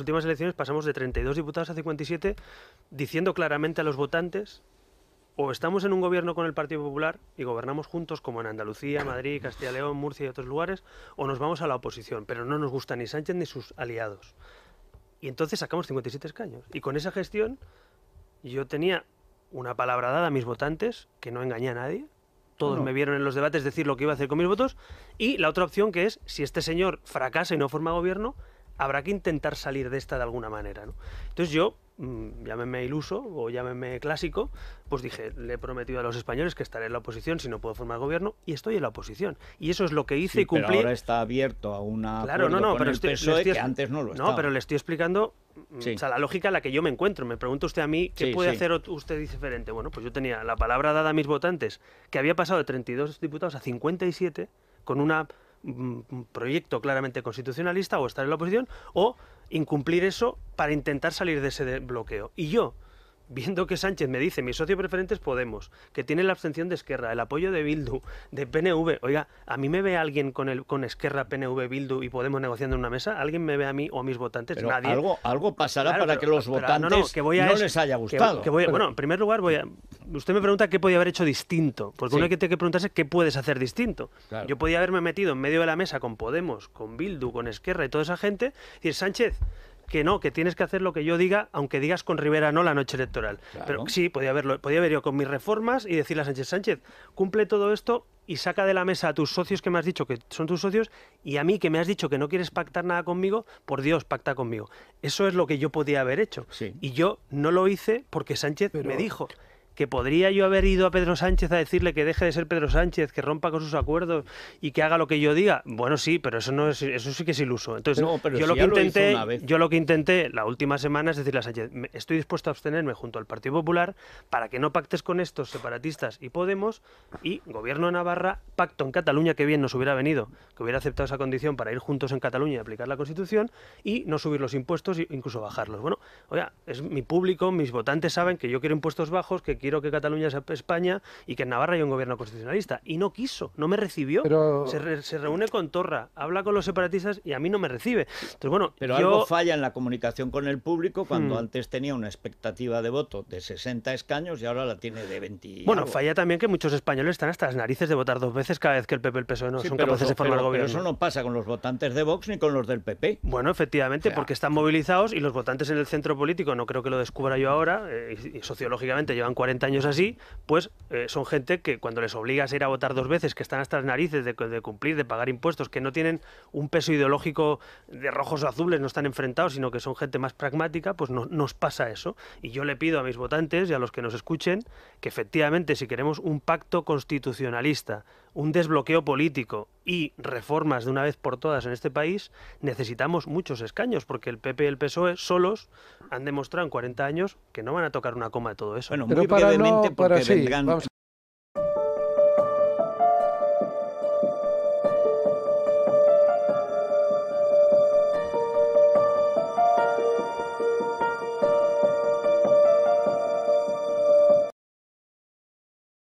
últimas elecciones pasamos de 32 diputados a 57, diciendo claramente a los votantes: o estamos en un gobierno con el Partido Popular y gobernamos juntos, como en Andalucía, Madrid, Castilla y León, Murcia y otros lugares, o nos vamos a la oposición, pero no nos gusta ni Sánchez ni sus aliados. Y entonces sacamos 57 escaños. Y con esa gestión yo tenía una palabra dada a mis votantes, que no engañé a nadie. Todos me vieron en los debates decir lo que iba a hacer con mis votos. Y la otra opción, que es, si este señor fracasa y no forma gobierno, habrá que intentar salir de esta de alguna manera, ¿no? Entonces yo, llámeme iluso o llámeme clásico, pues dije, le he prometido a los españoles que estaré en la oposición si no puedo formar gobierno, y estoy en la oposición. Y eso es lo que hice y cumplí. Pero ahora está abierto a una claro, con el PSOE que antes no lo estaba. No, pero le estoy explicando o sea, la lógica en la que yo me encuentro. Me pregunta usted a mí, ¿qué puede hacer usted diferente? Bueno, pues yo tenía la palabra dada a mis votantes, que había pasado de 32 diputados a 57, con un proyecto claramente constitucionalista, o estar en la oposición, o incumplir eso para intentar salir de ese bloqueo. Y yo, viendo que Sánchez me dice, mi socio preferente es Podemos, que tiene la abstención de Esquerra, el apoyo de Bildu, de PNV. Oiga, ¿a mí me ve alguien con Esquerra, PNV, Bildu y Podemos negociando en una mesa? ¿Alguien me ve a mí o a mis votantes? Pero Nadie. Algo pasará para que los votantes no les haya gustado. Bueno, en primer lugar, usted me pregunta qué podía haber hecho distinto, porque uno que tiene que preguntarse qué puedes hacer distinto. Claro. Yo podía haberme metido en medio de la mesa con Podemos, con Bildu, con Esquerra y toda esa gente, y decir, Sánchez, que no, que tienes que hacer lo que yo diga, aunque digas con Rivera no la noche electoral. Claro. Pero sí, podía haber ido con mis reformas y decirle a Sánchez, Sánchez, cumple todo esto y saca de la mesa a tus socios que me has dicho que son tus socios, y a mí que me has dicho que no quieres pactar nada conmigo, por Dios, pacta conmigo. Eso es lo que yo podía haber hecho. Sí. Y yo no lo hice porque Sánchez me dijo que podría yo haber ido a Pedro Sánchez a decirle que deje de ser Pedro Sánchez, que rompa con sus acuerdos y que haga lo que yo diga. Bueno, sí, pero eso sí que es iluso. Entonces, yo lo que intenté la última semana es decirle a Sánchez, estoy dispuesto a abstenerme junto al Partido Popular para que no pactes con estos separatistas y Podemos, y Gobierno de Navarra, pacto en Cataluña, que bien nos hubiera venido, que hubiera aceptado esa condición para ir juntos en Cataluña y aplicar la Constitución, y no subir los impuestos e incluso bajarlos. Bueno, oiga, es mi público, mis votantes saben que yo quiero impuestos bajos, que quiero que Cataluña sea España y que en Navarra haya un gobierno constitucionalista. Y no quiso, no me recibió. Pero... Se reúne con Torra, habla con los separatistas y a mí no me recibe. Entonces, bueno, pero algo falla en la comunicación con el público cuando antes tenía una expectativa de voto de 60 escaños y ahora la tiene de 20. Bueno, falla también que muchos españoles están hasta las narices de votar 2 veces cada vez que el PP y el PSOE no son capaces de formar gobierno. Pero eso no pasa con los votantes de Vox ni con los del PP. Bueno, efectivamente, porque están movilizados, y los votantes en el centro político, no creo que lo descubra yo ahora, y sociológicamente llevan 40 años así, pues son gente que cuando les obligas a ir a votar 2 veces, que están hasta las narices de cumplir, de pagar impuestos, que no tienen un peso ideológico de rojos o azules, no están enfrentados, sino que son gente más pragmática, pues nos pasa eso. Y yo le pido a mis votantes y a los que nos escuchen que efectivamente, si queremos un pacto constitucionalista, un desbloqueo político y reformas de una vez por todas en este país, necesitamos muchos escaños, porque el PP y el PSOE solos han demostrado en 40 años que no van a tocar una coma de todo eso. Bueno, muy brevemente, porque vendrán